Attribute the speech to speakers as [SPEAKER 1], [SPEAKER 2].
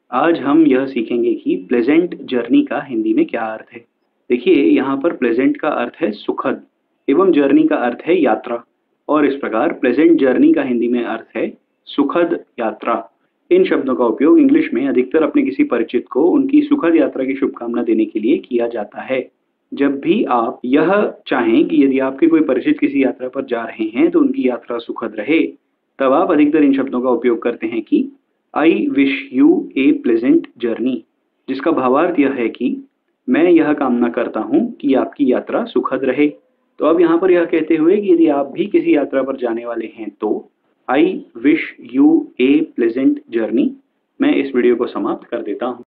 [SPEAKER 1] आज हम यह सीखेंगे कि प्लेजेंट जर्नी का हिंदी में क्या अर्थ है। देखिए, यहाँ पर प्लेजेंट का अर्थ है सुखद एवं जर्नी का अर्थ है यात्रा। और इस प्रकार प्लेजेंट जर्नी का हिंदी में अर्थ है सुखद यात्रा। इन शब्दों का उपयोग इंग्लिश में अधिकतर अपने किसी परिचित को उनकी सुखद यात्रा की शुभकामना देने के लिए किया जाता है। जब भी आप यह चाहें कि यदि आपके कोई परिचित किसी यात्रा पर जा रहे हैं तो उनकी यात्रा सुखद रहे, तब आप अधिकतर इन शब्दों का उपयोग करते हैं कि I wish you a pleasant journey, जिसका भावार्थ यह है कि मैं यह कामना करता हूँ कि आपकी यात्रा सुखद रहे। तो अब यहाँ पर यह कहते हुए कि यदि आप भी किसी यात्रा पर जाने वाले हैं तो I wish you a pleasant journey. मैं इस वीडियो को समाप्त कर देता हूँ।